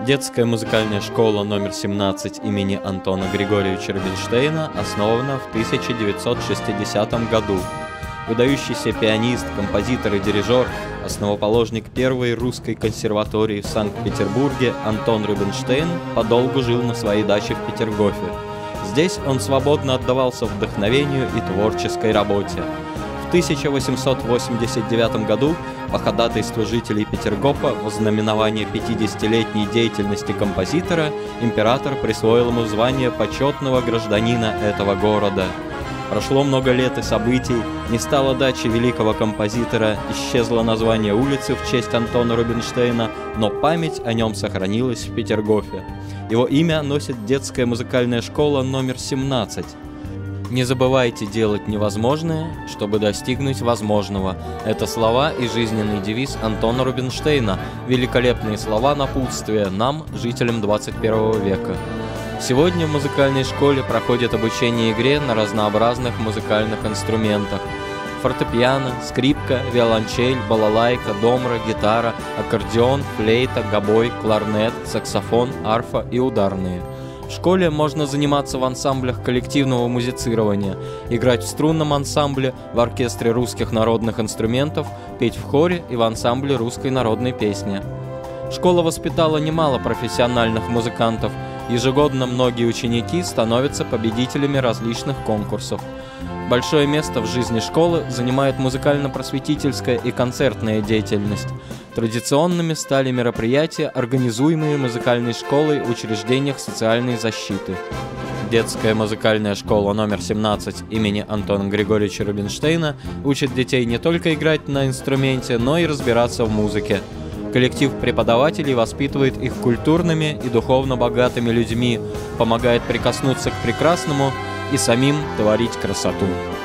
Детская музыкальная школа номер 17 имени Антона Григорьевича Рубинштейна основана в 1960 году. Выдающийся пианист, композитор и дирижер, основоположник первой русской консерватории в Санкт-Петербурге Антон Рубинштейн подолгу жил на своей даче в Петергофе. Здесь он свободно отдавался вдохновению и творческой работе. В 1889 году по ходатайству жителей Петергофа в знаменование 50-летней деятельности композитора император присвоил ему звание почетного гражданина этого города. Прошло много лет и событий, не стало дачи великого композитора, исчезло название улицы в честь Антона Рубинштейна, но память о нем сохранилась в Петергофе. Его имя носит детская музыкальная школа номер 17. Не забывайте делать невозможное, чтобы достигнуть возможного. Это слова и жизненный девиз Антона Рубинштейна. Великолепные слова напутствия нам, жителям 21 века. Сегодня в музыкальной школе проходит обучение игре на разнообразных музыкальных инструментах. Фортепиано, скрипка, виолончель, балалайка, домра, гитара, аккордеон, флейта, гобой, кларнет, саксофон, арфа и ударные. В школе можно заниматься в ансамблях коллективного музицирования, играть в струнном ансамбле, в оркестре русских народных инструментов, петь в хоре и в ансамбле русской народной песни. Школа воспитала немало профессиональных музыкантов. Ежегодно многие ученики становятся победителями различных конкурсов. Большое место в жизни школы занимает музыкально-просветительская и концертная деятельность. Традиционными стали мероприятия, организуемые музыкальной школой в учреждениях социальной защиты. Детская музыкальная школа номер 17 имени Антона Григорьевича Рубинштейна учит детей не только играть на инструменте, но и разбираться в музыке. Коллектив преподавателей воспитывает их культурными и духовно богатыми людьми, помогает прикоснуться к прекрасному и самим творить красоту.